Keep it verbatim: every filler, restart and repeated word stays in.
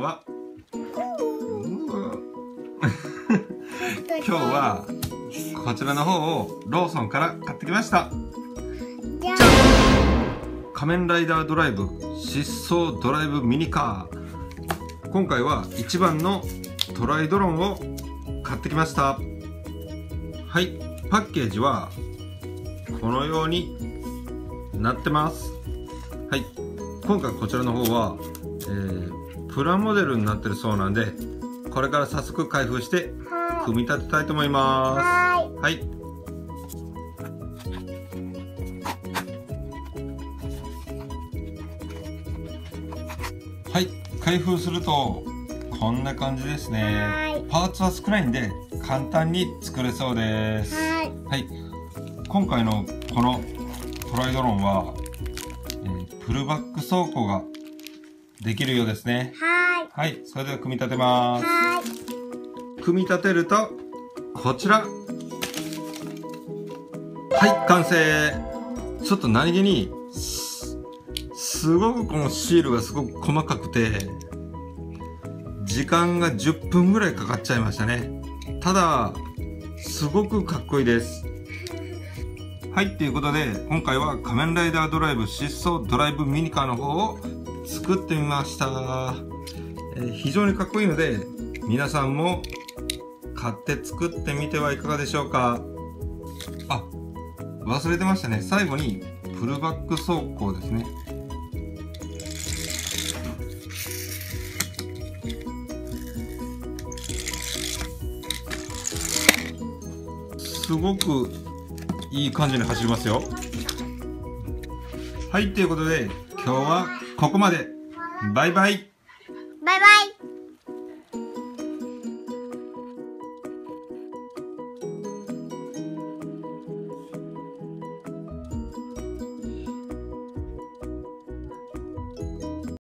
は今日はこちらの方をローソンから買ってきました。じゃん！仮面ライダードライブ疾走ドライブミニカー。今回はいちばんのトライドロンを買ってきました。はい、パッケージはこのようになってます。はい、今回こちらの方は、えー、プラモデルになってるそうなんで、これから早速開封して組み立てたいと思います。はい、はい、開封するとこんな感じですね。パーツは少ないんで簡単に作れそうです。はい、今回のこのトライドロンは、えー、プルバック走行ができるようですね。はい、それでは組み立てます。組み立てるとこちら。はい、完成。ちょっと何気にす、すごくこのシールがすごく細かくて、時間がじゅっぷんぐらいかかっちゃいましたね。ただすごくかっこいいです。はい、ということで今回は仮面ライダードライブ疾走ドライブミニカーの方を作ってみました。えー、非常にかっこいいので皆さんも買って作ってみてはいかがでしょうか。あ、忘れてましたね。最後にプルバック走行ですね。すごくいい感じに走りますよ。はい、ということで今日はここまで。バイバイ。 バイバイ。